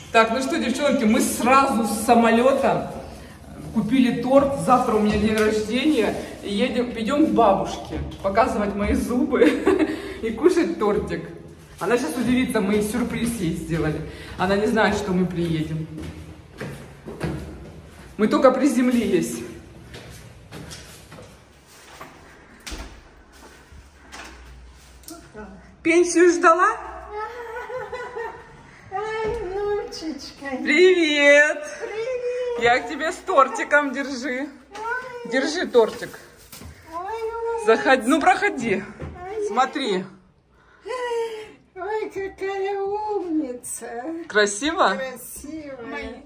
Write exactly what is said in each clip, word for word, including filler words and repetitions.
Так, ну что, девчонки, мы сразу с самолета купили торт. Завтра у меня день рождения. И едем, идем к бабушке показывать мои зубы и кушать тортик. Она сейчас удивится, мы сюрприз ей сделали. Она не знает, что мы приедем. Мы только приземлились. Пенсию ждала? Ай, внучечка. Привет. Привет. Я к тебе с тортиком, держи. Ой. Держи тортик. Ой, Заходи, ну проходи. ой. Смотри. Ой, какая умница. Красиво? Красивая.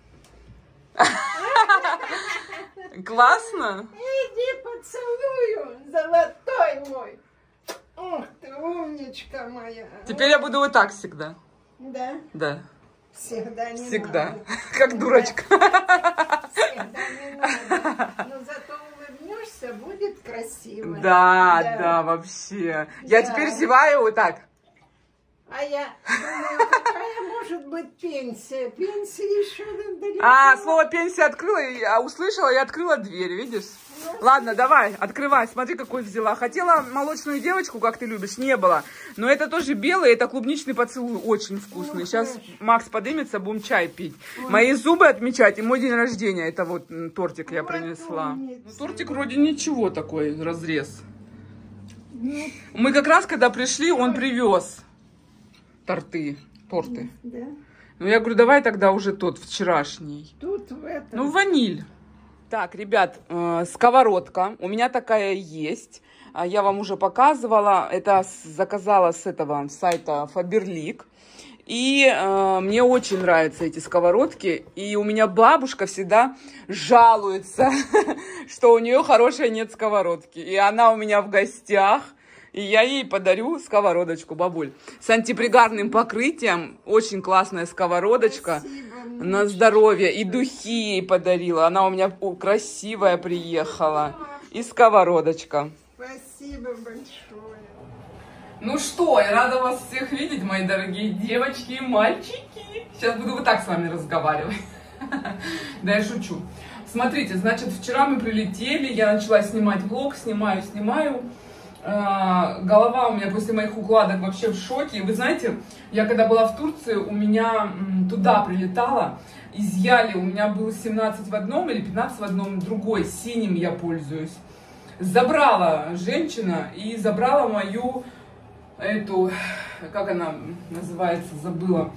Классно? Иди поцелую, золотой мой. Ух ты, умничка моя. Теперь я буду вот так всегда. Да? Да. Всегда не Всегда. надо. Как дурочка. Всегда не надо. Но зато улыбнешься, будет красиво. Да, Да. да, вообще. Я Да. теперь зеваю вот так. А я думаю, какая может быть пенсия? Пенсия еще далеко. А, слово пенсия открыла, и- а услышала и открыла дверь, видишь? Ладно, давай, открывай. Смотри, какой взяла. Хотела молочную девочку, как ты любишь, не было. Но это тоже белый, это клубничный поцелуй, очень вкусный. Ну, Сейчас хорошо. Макс подымется, будем чай пить. Мои зубы отмечать и мой день рождения. Это вот м, тортик я Вот принесла. умница. Ну, тортик вроде ничего такой, разрез. Ну, Мы как раз, когда пришли, он привез торты, торты. да. Ну, я говорю, давай тогда уже тот, вчерашний. Тут в этом. Ну, ваниль. Так, ребят, э, сковородка. У меня такая есть. А, Я вам уже показывала. Это с- заказала с этого сайта Faberlic. И э, мне очень нравятся эти сковородки. И у меня бабушка всегда жалуется, что у нее хорошей нет сковородки. И она у меня в гостях. И я ей подарю сковородочку, бабуль. С антипригарным покрытием. Очень классная сковородочка. Спасибо, На внучка. здоровье. И духи ей подарила. Она у меня о, красивая приехала. И сковородочка. Спасибо большое. Ну что, я рада вас всех видеть, мои дорогие девочки и мальчики. Сейчас буду вот так с вами разговаривать. Да, я шучу. Смотрите, значит, вчера мы прилетели, я начала снимать влог, снимаю, снимаю. А, голова у меня после моих укладок вообще в шоке. И вы знаете, я когда была в Турции, у меня м, туда прилетала, изъяли, у меня был семнадцать в одном или пятнадцать в одном, другой, синим я пользуюсь. Забрала женщина и забрала мою, эту, как она называется, забыла,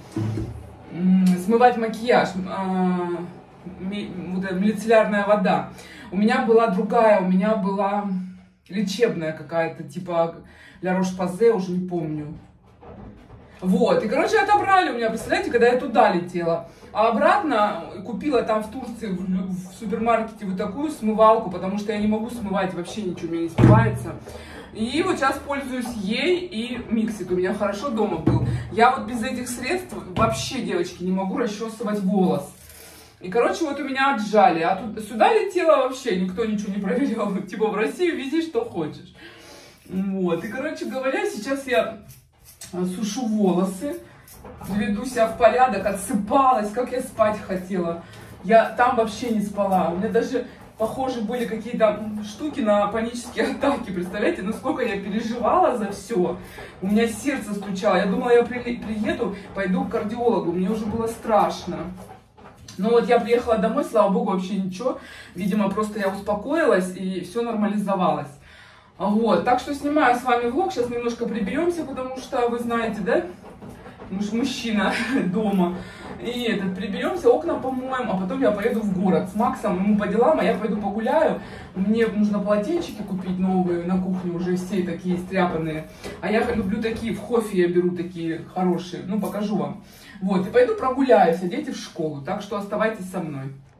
М, смывать макияж, а, ми- вот эта мицеллярная вода. У меня была другая, у меня была лечебная какая-то, типа Ля Рош-Позе, уже не помню. Вот, и, короче, отобрали у меня, представляете, когда я туда летела. А обратно купила там в Турции, в, лю- в супермаркете вот такую смывалку, потому что я не могу смывать, вообще ничего у меня не смывается. И вот сейчас пользуюсь ей, и Миксит у меня хорошо дома был. Я вот без этих средств вообще, девочки, не могу расчесывать волос. И, короче, вот у меня отжали. А тут, сюда летела вообще, никто ничего не проверял. Типа в Россию вези, что хочешь. Вот. И, короче говоря, сейчас я сушу волосы, приведу себя в порядок, отсыпалась, как я спать хотела. Я там вообще не спала. У меня даже, похоже, были какие-то штуки на панические атаки. Представляете, насколько я переживала за все. У меня сердце стучало. Я думала, я при- приеду, пойду к кардиологу. Мне уже было страшно. Ну вот я приехала домой, слава богу, вообще ничего. Видимо, просто я успокоилась и все нормализовалось. Вот, так что снимаю с вами влог. Сейчас немножко приберемся, потому что вы знаете, да, муж, мужчина дома. И этот, приберемся, окна помоем, а потом я поеду в город с Максом, ему по делам, а я пойду погуляю. Мне нужно полотенчики купить новые на кухне, уже все такие стряпанные. А я люблю такие, в Хофе я беру такие хорошие, ну покажу вам. Вот, и пойду прогуляюсь, а дети в школу, так что оставайтесь со мной.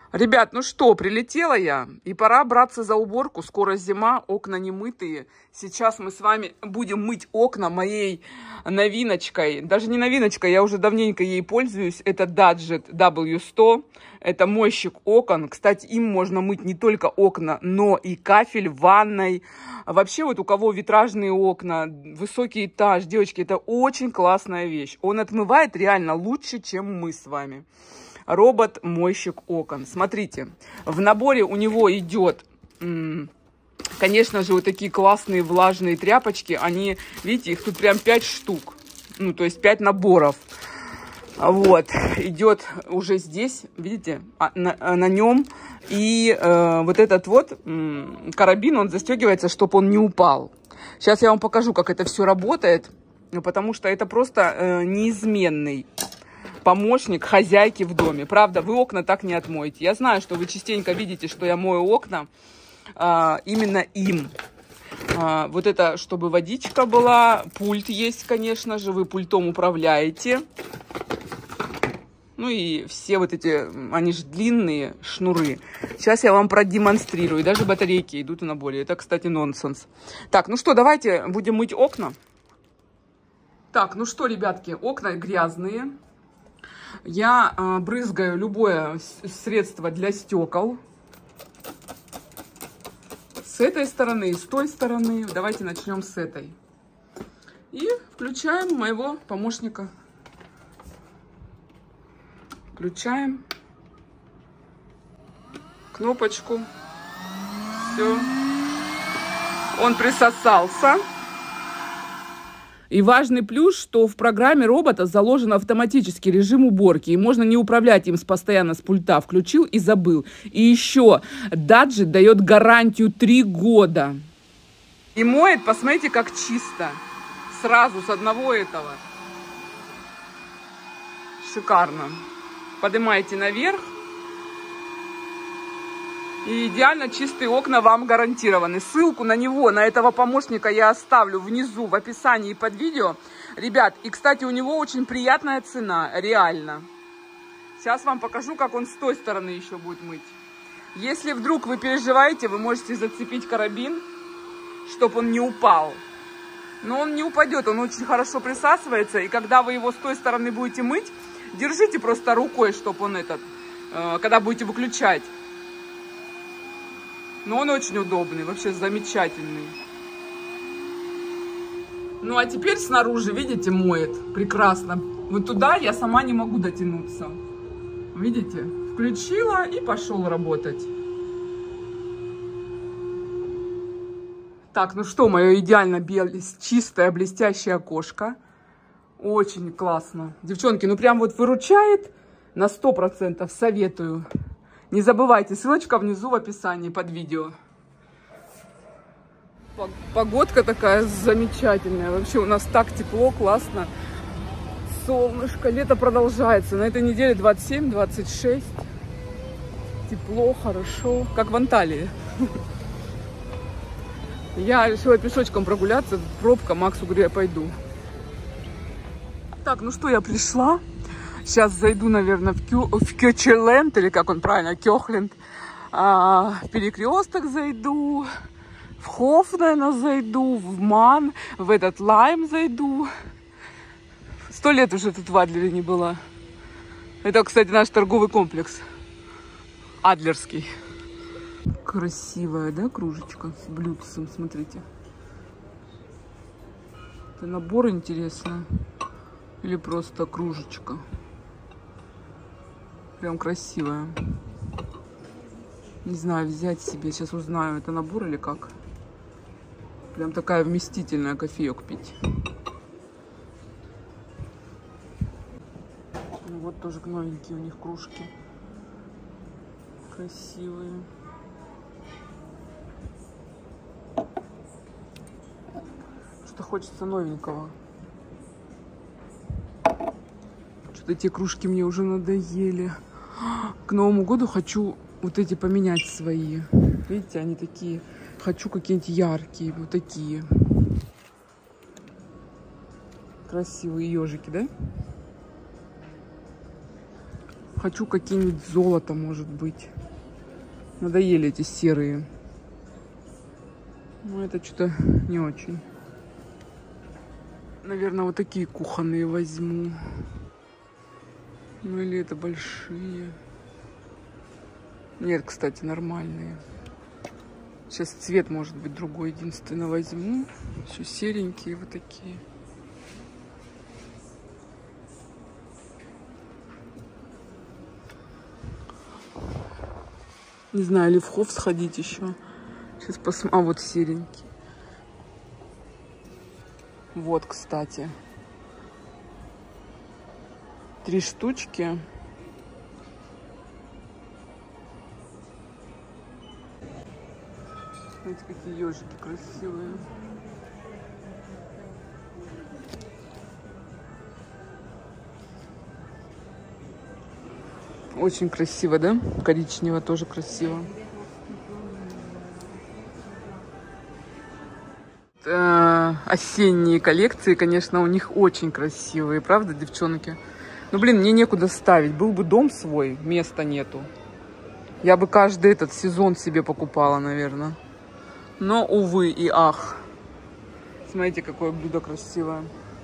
Ребят, ну что, прилетела я, и пора браться за уборку. Скоро зима, окна не мытые. Сейчас мы с вами будем мыть окна моей новиночкой. Даже не новиночкой, я уже давненько ей пользуюсь. Это Даджет дабл ю сто. Это мойщик окон. Кстати, им можно мыть не только окна, но и кафель в ванной. Вообще, вот у кого витражные окна, высокий этаж, девочки, это очень классная вещь. Он отмывает реально лучше, чем мы с вами. Робот-мойщик окон. Смотрите, в наборе у него идет, конечно же, вот такие классные влажные тряпочки. Они, видите, их тут прям пять штук. Ну, то есть пять наборов. Вот, идет уже здесь, видите, на, на нем. И э, вот этот вот м, карабин, он застегивается, чтобы он не упал. Сейчас я вам покажу, как это все работает. Потому что это просто э, неизменный помощник хозяйки в доме. Правда, вы окна так не отмоете. Я знаю, что вы частенько видите, что я мою окна а, именно им. А, вот это, чтобы водичка была. Пульт есть, конечно же. Вы пультом управляете. Ну и все вот эти, они же длинные шнуры. Сейчас я вам продемонстрирую. Даже батарейки идут в наборе. Это, кстати, нонсенс. Так, ну что, давайте будем мыть окна. Так, ну что, ребятки, окна грязные. Я э, брызгаю любое средство для стекол. С этой стороны и с той стороны. Давайте начнем с этой. И включаем моего помощника. Включаем кнопочку. Все. Он присосался. И важный плюс, что в программе робота заложен автоматический режим уборки. И можно не управлять им постоянно с пульта. Включил и забыл. И еще Даджет дает гарантию три года. И моет, посмотрите, как чисто. Сразу с одного этого. Шикарно. Поднимаете наверх. И идеально чистые окна вам гарантированы. Ссылку на него, на этого помощника я оставлю внизу в описании под видео. Ребят, и, кстати, у него очень приятная цена, реально. Сейчас вам покажу, как он с той стороны еще будет мыть. Если вдруг вы переживаете, вы можете зацепить карабин, чтобы он не упал. Но он не упадет, он очень хорошо присасывается. И когда вы его с той стороны будете мыть, держите просто рукой, чтобы он этот, когда будете выключать. Но он очень удобный, вообще замечательный. Ну, а теперь снаружи, видите, моет прекрасно. Вот туда я сама не могу дотянуться. Видите? Включила и пошел работать. Так, ну что, мое идеально белое, чистое, блестящее окошко. Очень классно. Девчонки, ну прям вот выручает на сто процентов, советую. Не забывайте, ссылочка внизу в описании под видео. Погодка такая замечательная. Вообще у нас так тепло, классно. Солнышко, лето продолжается. На этой неделе двадцать семь — двадцать шесть. Тепло, хорошо. Как в Анталии. Я решила пешочком прогуляться. Пробка, Максу говорю, я пойду. Так, ну что, я пришла. Сейчас зайду, наверное, в, Кю, в Кёчеленд, или как он правильно, Кёхленд. А, в Перекресток зайду, в Хоф, наверное, зайду, в Ман, в этот Лайм зайду. Сто лет уже тут в Адлере не была. Это, кстати, наш торговый комплекс. Адлерский. Красивая, да, кружечка с блюдцем, смотрите. Это набор, интересно. Или просто кружечка. Прям красивая. Не знаю, взять себе. Сейчас узнаю, это набор или как. Прям такая вместительная, кофеек пить. Ну, вот тоже новенькие у них кружки. Красивые. Что хочется новенького. Что-то эти кружки мне уже надоели. К Новому году хочу вот эти поменять свои. Видите, они такие. Хочу какие-нибудь яркие, вот такие. Красивые ежики, да? Хочу какие-нибудь золото, может быть. Надоели эти серые. Но это что-то не очень. Наверное, вот такие кухонные возьму. Ну или это большие. Нет, кстати, нормальные. Сейчас цвет может быть другой. Единственно возьму. Еще серенькие вот такие. Не знаю, или в Хофф сходить еще. Сейчас посмотрим. А, вот серенький. Вот, кстати. Три штучки. Смотрите, какие ежики красивые. Очень красиво, да? Коричнево тоже красиво. Э, осенние коллекции, конечно, у них очень красивые, правда, девчонки? Ну, блин, мне некуда ставить. Был бы дом свой, места нету. Я бы каждый этот сезон себе покупала, наверное. Но, увы и ах. Смотрите, какое блюдо красивое.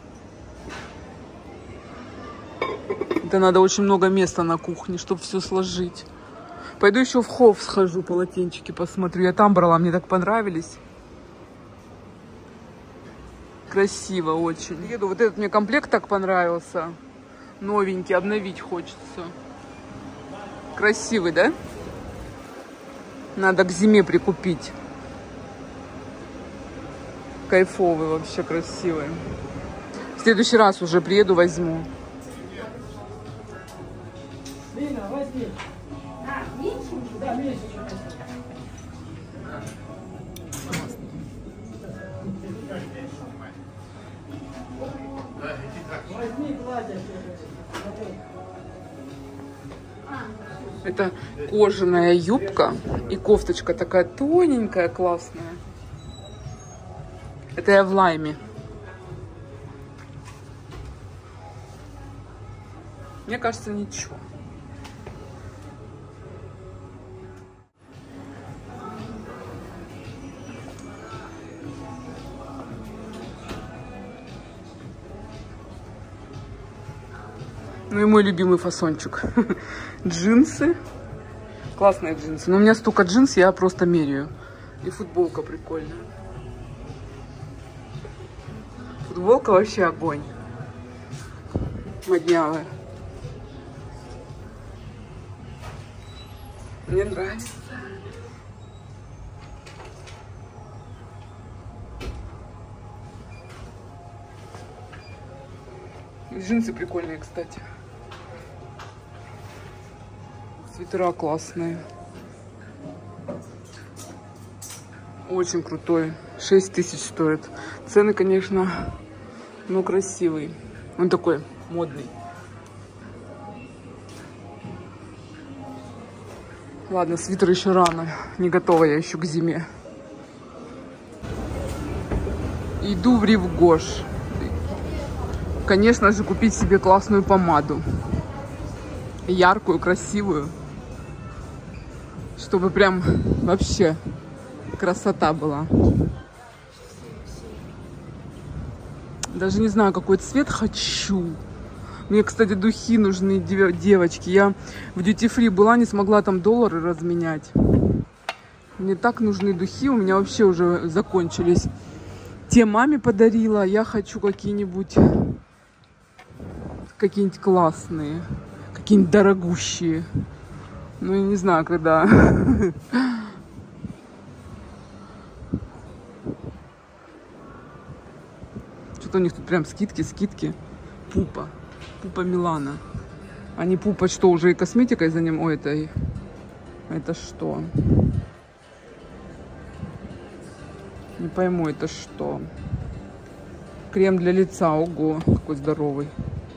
Это надо очень много места на кухне, чтобы все сложить. Пойду еще в Хофф схожу, полотенчики посмотрю. Я там брала, мне так понравились. Красиво очень. Еду, вот этот мне комплект так понравился. Новенький, обновить хочется. Красивый, да? Надо к зиме прикупить. Кайфовый вообще, красивый. В следующий раз уже приеду, возьму. Лина, возьми. А, меньше? Да, меньше. Возьми платье. Это кожаная юбка и кофточка такая тоненькая, классная. Это я в лайме. Мне кажется, ничего. Ну и мой любимый фасончик. Джинсы. Классные джинсы. Но у меня столько джинс, я просто меряю. И футболка прикольная. Футболка вообще огонь. Моднявая. Мне нравится. Джинсы прикольные, кстати. Свитера классные. Очень крутой. шесть тысяч стоит. Цены, конечно, но красивый. Он такой модный. Ладно, свитер еще рано. Не готова я еще к зиме. Иду в Рив Гош. Конечно же, купить себе классную помаду. Яркую, красивую. Чтобы прям вообще красота была. Даже не знаю, какой цвет хочу. Мне, кстати, духи нужны, девочки. Я в Duty Free была, не смогла там доллары разменять. Мне так нужны духи, у меня вообще уже закончились. Те маме подарила, я хочу какие-нибудь... Какие-нибудь классные. Какие-нибудь дорогущие. Ну, я не знаю, когда... Что-то у них тут прям скидки, скидки. Пупа. Пупа Милана. А не Пупа, что, уже и косметикой за ним? Ой, это... Это что? Не пойму, это что? Крем для лица. Ого, какой здоровый.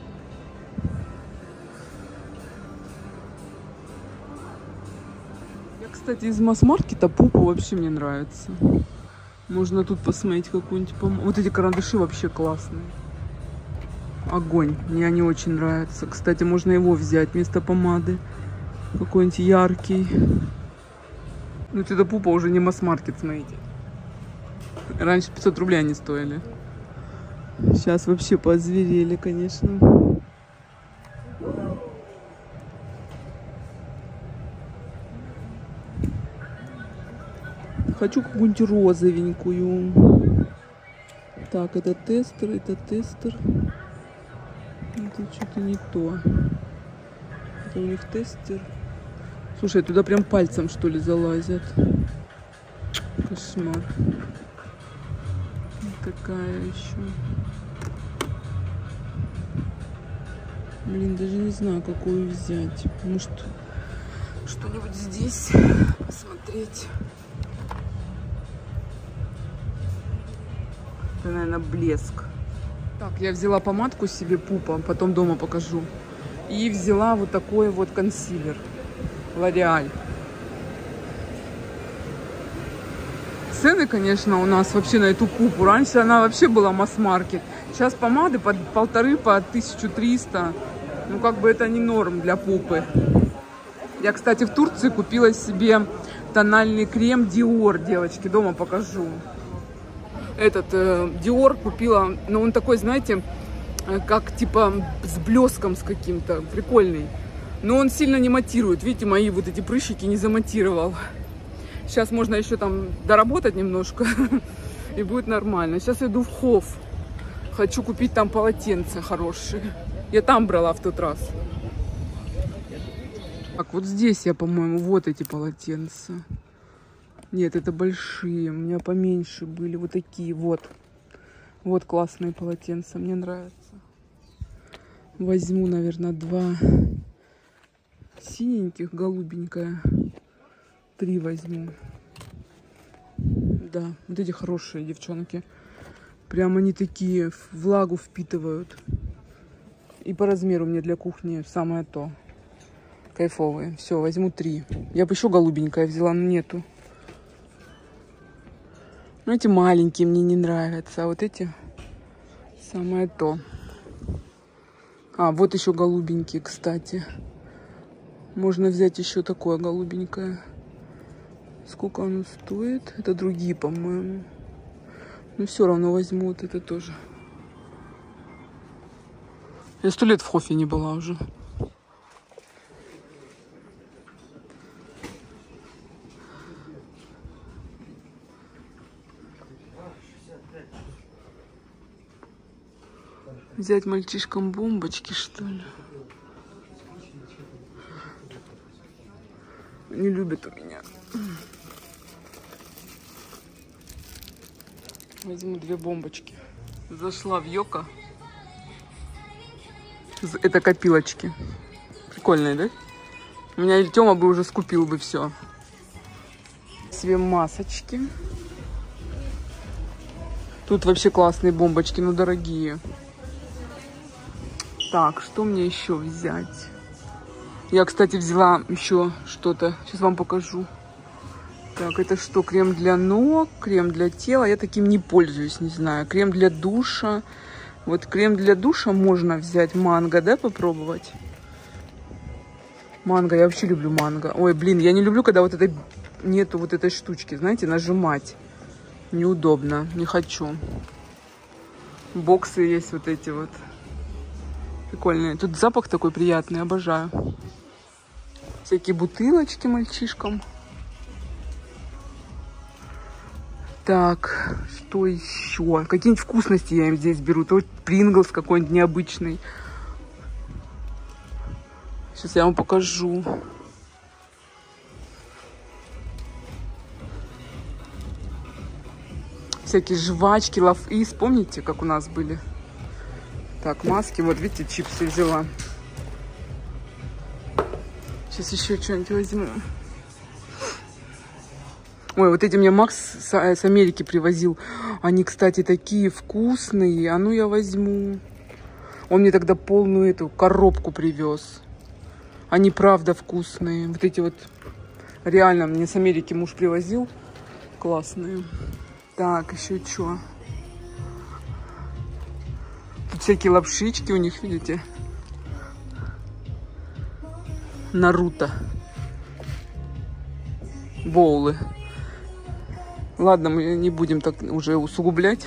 Я, кстати, из масс-маркета Пупа вообще мне нравится. Можно тут посмотреть какую-нибудь помаду. Вот эти карандаши вообще классные. огонь. Мне не очень нравится. Кстати, можно его взять вместо помады. Какой-нибудь яркий. Ну, это пупа уже не масс-маркет, смотрите. Раньше пятьсот рублей они стоили. Сейчас вообще поозверели, конечно. Хочу какую-нибудь розовенькую. Так, это тестер, это тестер. Это что-то не то. Это у них тестер. Слушай, туда прям пальцем, что ли, залазят. Кошмар. Вот такая еще. Блин, даже не знаю, какую взять. Может, что-нибудь здесь посмотреть. Это, наверное, блеск. Так, я взяла помадку себе Пупа, потом дома покажу. И взяла вот такой вот консилер. L'Oréal. Цены, конечно, у нас вообще на эту Пупу. Раньше она вообще была масс-маркет. Сейчас помады по полторы, по тысячу триста. Ну, как бы это не норм для Пупы. Я, кстати, в Турции купила себе тональный крем Dior, девочки. Дома покажу. Этот э, Dior купила, но он такой, знаете, как типа с блеском с каким-то. Прикольный. Но он сильно не матирует. Видите, мои вот эти прыщики не заматировал. Сейчас можно еще там доработать немножко. И будет нормально. Сейчас иду в Хофф. Хочу купить там полотенца хорошие. Я там брала в тот раз. Так, вот здесь я, по-моему, вот эти полотенца. Нет, это большие. У меня поменьше были. Вот такие вот. Вот классные полотенца. Мне нравятся. Возьму, наверное, два синеньких, голубенькое. Три возьму. Да, вот эти хорошие девчонки. Прям они такие, влагу впитывают. И по размеру мне для кухни самое то. Кайфовые. Все, возьму три. Я бы еще голубенькое взяла, но нету. Ну, эти маленькие мне не нравятся. А вот эти самое то. А, вот еще голубенькие, кстати. Можно взять еще такое голубенькое. Сколько оно стоит? Это другие, по-моему. Но все равно возьму вот это тоже. Я сто лет в Хоффе не была уже. Взять мальчишкам бомбочки, что ли? Не любят у меня. Возьму две бомбочки. Зашла в Йоко. Это копилочки. Прикольные, да? У меня Тёма бы уже скупил бы все. Себе масочки. Тут вообще классные бомбочки, но дорогие. Так, что мне еще взять? Я, кстати, взяла еще что-то. Сейчас вам покажу. Так, это что? Крем для ног, крем для тела. Я таким не пользуюсь, не знаю. Крем для душа. Вот крем для душа можно взять. Манго, да, попробовать? Манго, я вообще люблю манго. Ой, блин, я не люблю, когда вот это нету вот этой штучки, знаете, нажимать. Неудобно, не хочу. Боксы есть вот эти вот. Прикольные. Тут запах такой приятный, обожаю. Всякие бутылочки мальчишкам. Так, что еще? Какие-нибудь вкусности я им здесь беру. То Принглс какой-нибудь необычный. Сейчас я вам покажу. Всякие жвачки, лав-из. Помните, как у нас были? Так, маски. Вот, видите, чипсы взяла. Сейчас еще что-нибудь возьму. Ой, вот эти мне Макс с, с Америки привозил. Они, кстати, такие вкусные. А ну я возьму. Он мне тогда полную эту коробку привез. Они правда вкусные. Вот эти вот реально мне с Америки муж привозил. Классные. Так, еще что? Тут всякие лапшички у них, видите? Наруто. Боулы. Ладно, мы не будем так уже усугублять.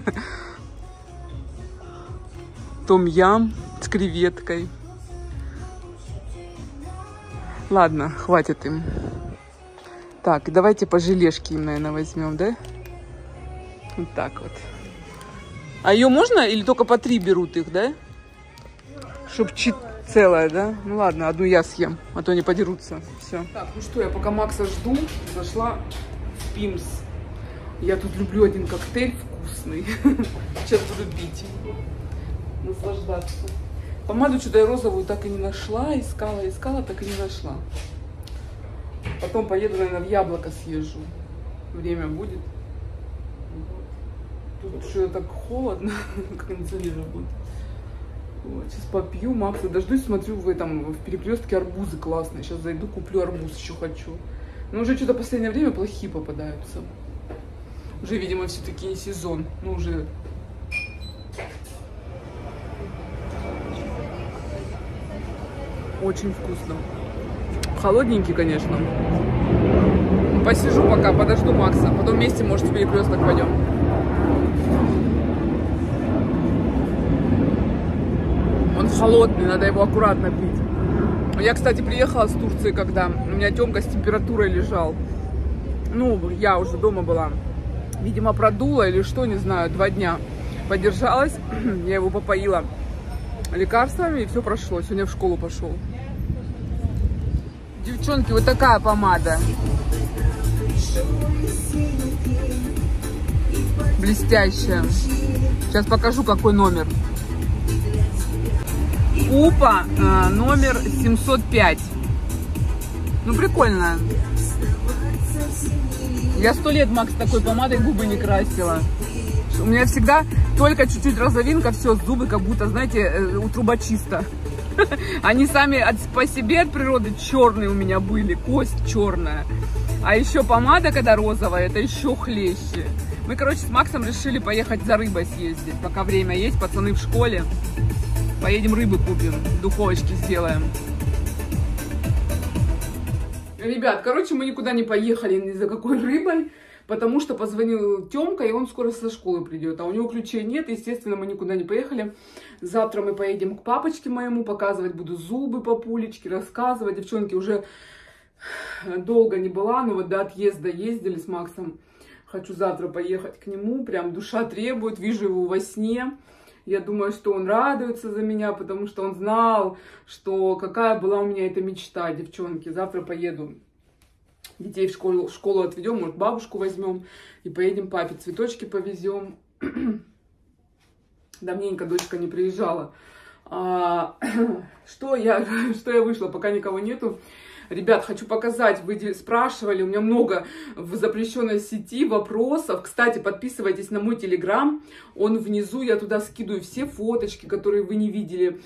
Том-ям с креветкой. Ладно, хватит им. Так, давайте по желешке им, наверное, возьмем, да? Вот так вот. А ее можно или только по три берут их, да? Чтоб чит целая, да? Ну ладно, одну я съем, а то они подерутся. Все. Так, ну что, я пока Макса жду, зашла в Пимс. Я тут люблю один коктейль вкусный. Сейчас буду пить. Наслаждаться. Помаду что-то я розовую так и не нашла. Искала, искала, так и не нашла. Потом поеду, наверное, в Яблоко съезжу. Время будет. Тут что-то так холодно, кондиционер будет. Вот, сейчас попью, Макса дождусь, смотрю в этом, в перекрестке арбузы классные. Сейчас зайду, куплю арбуз, еще хочу. Но уже что-то в последнее время плохие попадаются. Уже, видимо, все-таки не сезон. Ну, уже... Очень вкусно. Холодненький, конечно. Посижу пока, подожду Макса. Потом вместе, может, в перекресток пойдем. Он холодный, надо его аккуратно пить. Я, кстати, приехала с Турции, когда у меня Тёмка с температурой лежал. Ну, я уже дома была. Видимо, продула или что, не знаю, два дня подержалась. Я его попоила лекарствами, и все прошло. Сегодня в школу пошел. Девчонки, вот такая помада. Блестящая. Сейчас покажу, какой номер. Упа э, номер семьсот пять. Ну, прикольно. Я сто лет, Макс, такой помадой губы не красила. У меня всегда только чуть-чуть розовинка, все, зубы как будто, знаете, у трубочиста. Они сами от, по себе от природы черные у меня были, кость черная. А еще помада, когда розовая, это еще хлеще. Мы, короче, с Максом решили поехать за рыбой съездить, пока время есть, пацаны в школе. Поедем рыбы купим, духовочки сделаем. Ребят, короче, мы никуда не поехали ни за какой рыбой, потому что позвонил Тёмка, и он скоро со школы придет. А у него ключей нет, естественно, мы никуда не поехали. Завтра мы поедем к папочке моему, показывать буду зубы по пулечке, рассказывать. Девчонки, уже долго не была, но вот до отъезда ездили с Максом. Хочу завтра поехать к нему, прям душа требует, вижу его во сне. Я думаю, что он радуется за меня, потому что он знал, что какая была у меня эта мечта, девчонки. Завтра поеду, детей в школу, в школу отведем, может, бабушку возьмем и поедем папе цветочки повезем. Давненько дочка не приезжала. А, что, я, что я вышла, пока никого нету. Ребят, хочу показать, вы спрашивали, у меня много в запрещенной сети вопросов. Кстати, подписывайтесь на мой телеграм, он внизу, я туда скидываю все фоточки, которые вы не видели.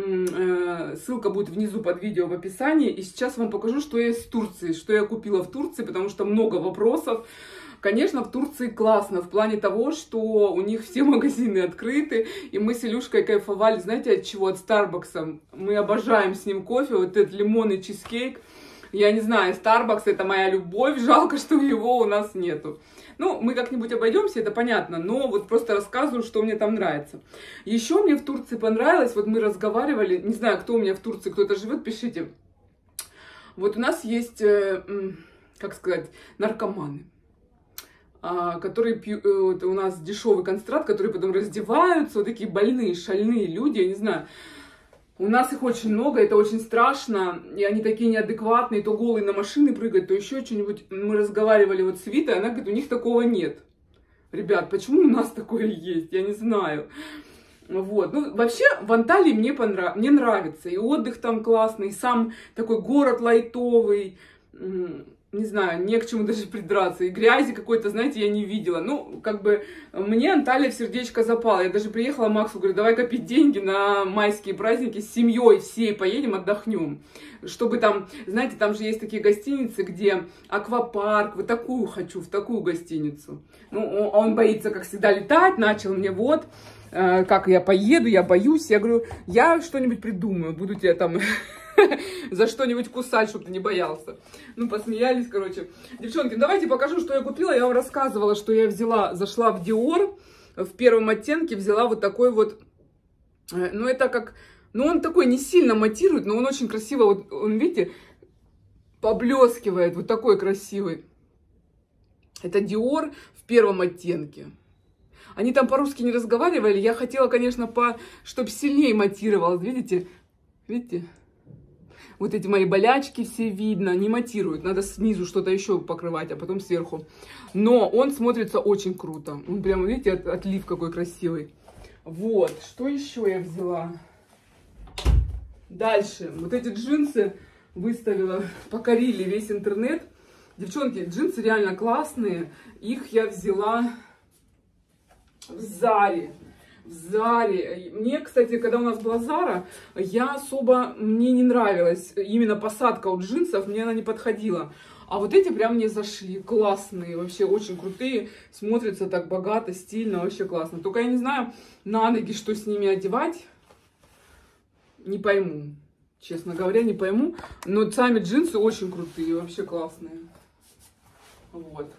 Ссылка будет внизу под видео в описании. И сейчас вам покажу, что я из Турции, что я купила в Турции, потому что много вопросов. Конечно, в Турции классно, в плане того, что у них все магазины открыты, и мы с Илюшкой кайфовали, знаете, от чего? От Старбакса. Мы обожаем с ним кофе, вот этот лимонный чизкейк. Я не знаю, Starbucks это моя любовь, жалко, что его у нас нету. Ну, мы как-нибудь обойдемся, это понятно, но вот просто рассказываю, что мне там нравится. Еще мне в Турции понравилось, вот мы разговаривали, не знаю, кто у меня в Турции, кто-то живет, пишите. Вот у нас есть, э, как сказать, наркоманы, э, которые пьют, э, это у нас дешевый концентрат, которые потом раздеваются, вот такие больные, шальные люди, я не знаю. У нас их очень много, это очень страшно, и они такие неадекватные, то голые на машины прыгают, то еще что-нибудь. Мы разговаривали вот с Витой, она говорит, у них такого нет. Ребят, почему у нас такое есть, я не знаю. Вот, ну, вообще, в Анталии мне, понрав... мне нравится, и отдых там классный, и сам такой город лайтовый, не знаю, не к чему даже придраться, и грязи какой-то, знаете, я не видела. Ну, как бы, мне Анталия в сердечко запала. Я даже приехала Максу, говорю, давай копить деньги на майские праздники, с семьей всей поедем, отдохнем. Чтобы там, знаете, там же есть такие гостиницы, где аквапарк, вот такую хочу, в такую гостиницу. Ну, он боится, как всегда, летать, начал мне вот. э, как я поеду, я боюсь. Я говорю, я что-нибудь придумаю, буду тебя там за что-нибудь кусать, чтобы ты не боялся. Ну, посмеялись, короче. Девчонки, давайте покажу, что я купила. Я вам рассказывала, что я взяла, зашла в Dior в первом оттенке, взяла вот такой вот, э, ну, это как, ну, он такой не сильно матирует, но он очень красиво, вот, он, видите, поблескивает, вот такой красивый. Это Dior в первом оттенке. Они там по-русски не разговаривали. Я хотела, конечно, по... чтобы сильнее матировалось. Видите? Видите? Вот эти мои болячки все видно. Не матируют. Надо снизу что-то еще покрывать, а потом сверху. Но он смотрится очень круто. Он прям, видите, от, отлив какой красивый. Вот. Что еще я взяла? Дальше. Вот эти джинсы выставила. Покорили весь интернет. Девчонки, джинсы реально классные. Их я взяла в Заре. В Заре. Мне, кстати, когда у нас была Зара, я особо, мне не нравилась именно посадка у джинсов, мне она не подходила. А вот эти прям мне зашли. Классные, вообще очень крутые. Смотрятся так богато, стильно, вообще классно. Только я не знаю на ноги, что с ними одевать. Не пойму. Честно говоря, не пойму. Но сами джинсы очень крутые, вообще классные. Вот.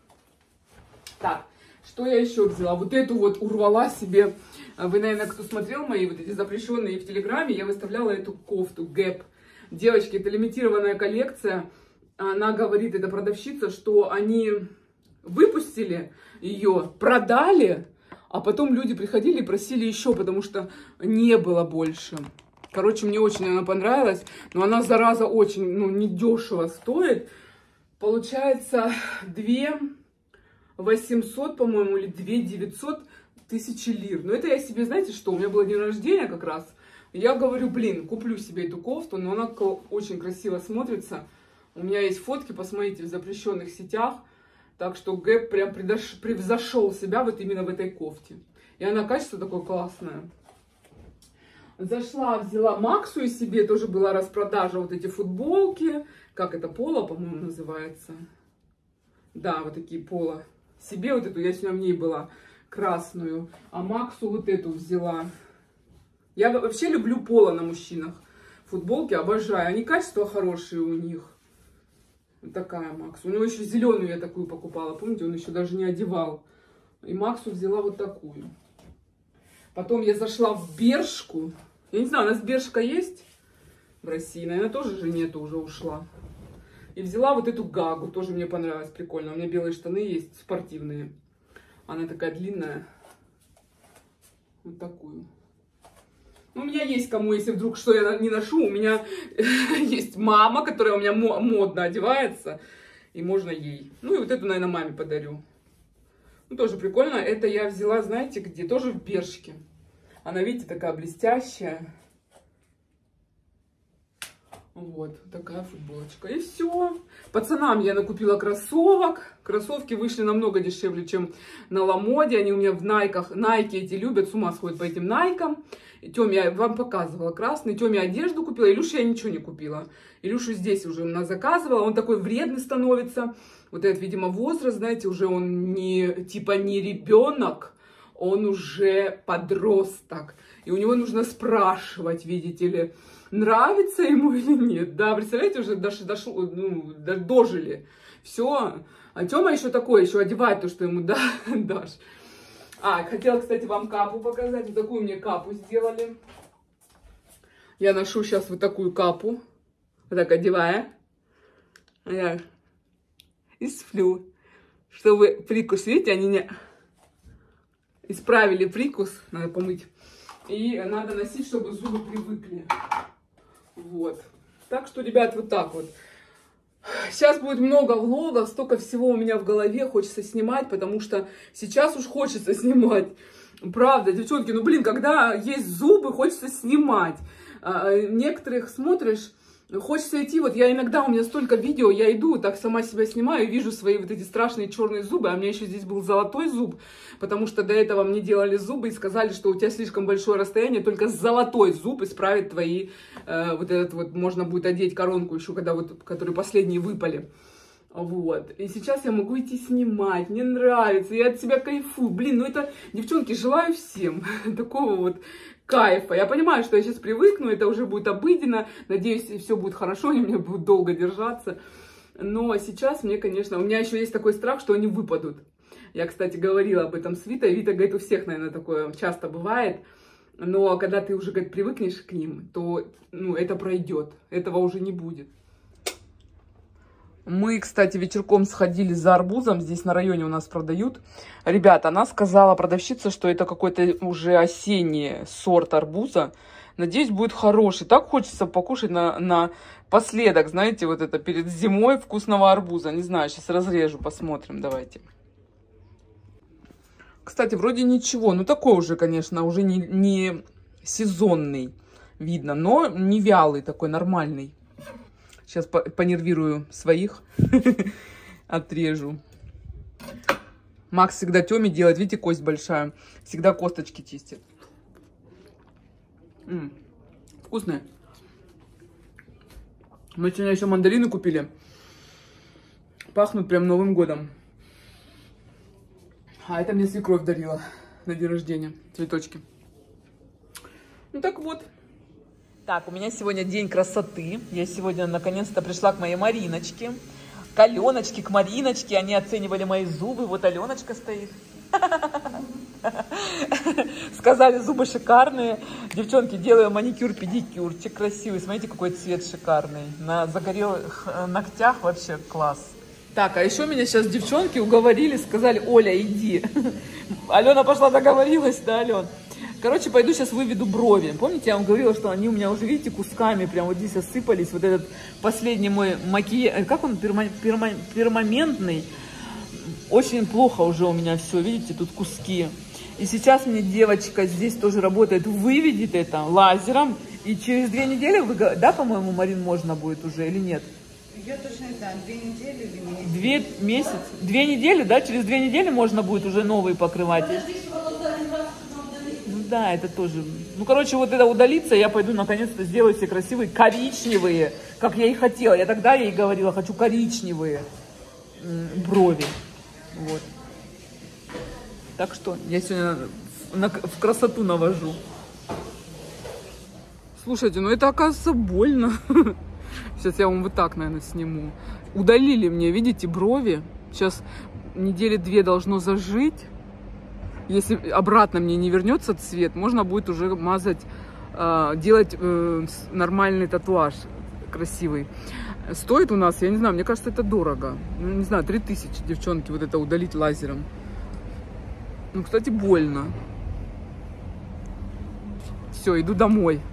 Так, что я еще взяла? Вот эту вот урвала себе. Вы, наверное, кто смотрел мои вот эти запрещенные в Телеграме, я выставляла эту кофту Гэп. Девочки, это лимитированная коллекция. Она говорит, эта продавщица, что они выпустили ее, продали, а потом люди приходили и просили еще, потому что не было больше. Короче, мне очень она понравилась, но она, зараза, очень, ну, недешево стоит. Получается, две восемьсот, по-моему, или две девятьсот тысячи лир. Но это я себе, знаете что, у меня было день рождения как раз. Я говорю, блин, куплю себе эту кофту, но она очень красиво смотрится. У меня есть фотки, посмотрите, в запрещенных сетях. Так что Гэп прям превзошел себя вот именно в этой кофте. И она, качество такое классное. Зашла, взяла Максу и себе, тоже была распродажа, вот эти футболки. Как это, поло, по-моему, называется. Да, вот такие поло. Себе вот эту, я сегодня в ней была, красную. А Максу вот эту взяла. Я вообще люблю поло на мужчинах. Футболки обожаю. Они качество хорошие у них. Вот такая Макс. У него еще зеленую я такую покупала. Помните, он еще даже не одевал. И Максу взяла вот такую. Потом я зашла в Бершку. Я не знаю, у нас Бершка есть в России? Наверное, тоже же нету, уже ушла. И взяла вот эту Гагу. Тоже мне понравилось, прикольно. У меня белые штаны есть, спортивные. Она такая длинная. Вот такую. У меня есть кому, если вдруг что я не ношу, у меня есть мама, которая у меня модно одевается. И можно ей. Ну и вот эту, наверное, маме подарю. Ну, тоже прикольно. Это я взяла, знаете, где? Тоже в Бершке. Она, видите, такая блестящая. Вот, такая футболочка. И все. Пацанам я накупила кроссовок. Кроссовки вышли намного дешевле, чем на Ламоде. Они у меня в найках. Найки эти любят, с ума сходят по этим найкам. Тёме я вам показывала красный. Тёме одежду купила. Илюше я ничего не купила. Илюшу здесь уже у нас заказывала. Он такой вредный становится. Вот этот, видимо, возраст, знаете, уже он не, типа не ребенок. Он уже подросток. И у него нужно спрашивать, видите ли, нравится ему или нет. Да, представляете, уже дошло, дошло, ну, дожили. Все. А Тёма еще такой, еще одевает то, что ему да, дашь. А, хотела, кстати, вам капу показать. Вот такую мне капу сделали. Я ношу сейчас вот такую капу. Вот так одевая. Я и сплю. Чтобы прикус, видите, они не исправили прикус. Надо помыть. И надо носить, чтобы зубы привыкли. Вот. Так что, ребят, вот так вот. Сейчас будет много влогов, столько всего у меня в голове хочется снимать, потому что сейчас уж хочется снимать. Правда, девчонки, ну блин, когда есть зубы, хочется снимать. А, некоторых смотришь, хочется идти, вот я иногда, у меня столько видео, я иду, так сама себя снимаю, вижу свои вот эти страшные черные зубы, а у меня еще здесь был золотой зуб, потому что до этого мне делали зубы и сказали, что у тебя слишком большое расстояние, только золотой зуб исправит твои, э, вот этот вот, можно будет одеть коронку еще, когда вот, которые последние выпали. Вот. И сейчас я могу идти снимать. Мне нравится. Я от себя кайфую. Блин, ну это, девчонки, желаю всем такого вот кайфа. Я понимаю, что я сейчас привыкну, это уже будет обыденно. Надеюсь, все будет хорошо, они у меня будут долго держаться. Но сейчас мне, конечно, у меня еще есть такой страх, что они выпадут. Я, кстати, говорила об этом с Витой. Вита говорит, у всех, наверное, такое часто бывает. Но когда ты уже, говорит, привыкнешь к ним, то, ну, это пройдет. Этого уже не будет. Мы, кстати, вечерком сходили за арбузом. Здесь на районе у нас продают. Ребята, она сказала, продавщица, что это какой-то уже осенний сорт арбуза. Надеюсь, будет хороший. Так хочется покушать на, на последок, знаете, вот это перед зимой вкусного арбуза. Не знаю, сейчас разрежу, посмотрим, давайте. Кстати, вроде ничего. Ну, такой уже, конечно, уже не, не сезонный, видно, но не вялый такой, нормальный. Сейчас понервирую своих, отрежу. Макс всегда Тёме делает, видите, кость большая. Всегда косточки чистит. М-м, вкусные. Мы сегодня еще мандарины купили. Пахнут прям Новым годом. А это мне свекровь дарила на день рождения. Цветочки. Ну так вот. Так, у меня сегодня день красоты. Я сегодня наконец-то пришла к моей Мариночке. К Аленочке, к Мариночке. Они оценивали мои зубы. Вот Аленочка стоит. Сказали, зубы шикарные. Девчонки, делаю маникюр, педикюрчик красивый. Смотрите, какой цвет шикарный. На загорелых ногтях вообще класс. Так, а еще меня сейчас девчонки уговорили, сказали, Оля, иди. Алена пошла, договорилась, да, Ален? Короче, пойду сейчас выведу брови. Помните, я вам говорила, что они у меня уже, видите, кусками прям вот здесь осыпались. Вот этот последний мой макияж, как он, перма... Перма... пермоментный. Очень плохо уже у меня все, видите, тут куски. И сейчас мне девочка здесь тоже работает, выведет это лазером. И через две недели, вы... да, по-моему, Марин, можно будет уже или нет? Я точно не знаю, две недели или месяц. Две месяца? Две недели, да? Через две недели можно будет уже новые покрывать. Ну да, это тоже. Ну, короче, вот это удалится, я пойду наконец-то сделаю себе красивые коричневые, как я и хотела. Я тогда ей говорила, хочу коричневые брови. Вот. Так что я сегодня на, в красоту навожу. Слушайте, ну это оказывается больно. Сейчас я вам вот так, наверное, сниму. Удалили мне, видите, брови. Сейчас недели две должно зажить. Если обратно мне не вернется цвет, можно будет уже мазать, э, делать э, нормальный татуаж красивый. Стоит у нас, я не знаю, мне кажется, это дорого. Ну, не знаю, три тысячи, девчонки, вот это удалить лазером. Ну, кстати, больно. Все, иду домой.